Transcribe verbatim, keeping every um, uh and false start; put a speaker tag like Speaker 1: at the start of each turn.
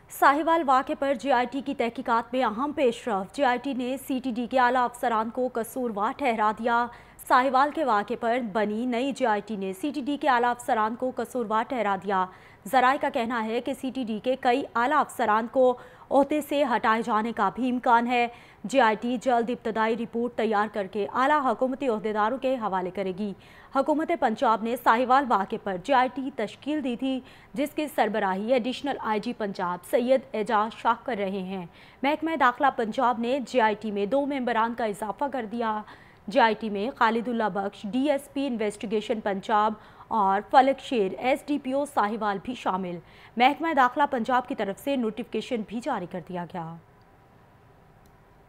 Speaker 1: साहिवाल वाक़े पर जे I T की तहकीकात में अहम पेशरफ। जे आई टी ने सी टी डी के आला अफसरान को कसूरवार ठहरा दिया। साहिवाल के वाक़े पर बनी नई जे आई टी ने सी टी डी के आला अफसरान को कसूरवार ठहरा दिया। ज़राए का कहना है कि सी टी डी के कई आला अफसरान को ओहदे से हटाए जाने का भी इम्कान है। जे आई टी जल्द इब्तदाई रिपोर्ट तैयार करके आला हुकूमती ओहदेदारों के हवाले करेगी। हुकूमत पंजाब ने साहिवाल वाक़े पर जे आई टी तश्कील दी थी, जिसकी सरबराही additional I G Punjab Syed Ejaz Shah कर रहे हैं। महकमा दाखिला पंजाब ने जे आई टी में दो मेंबरान का इजाफा कर दिया। जे आई टी में Khalidullah Bakhsh D S P investigation Punjab और Falak Sher S D P O Sahiwal भी शामिल। महकमा दाखिला पंजाब की तरफ से नोटिफिकेशन भी जारी कर दिया गया।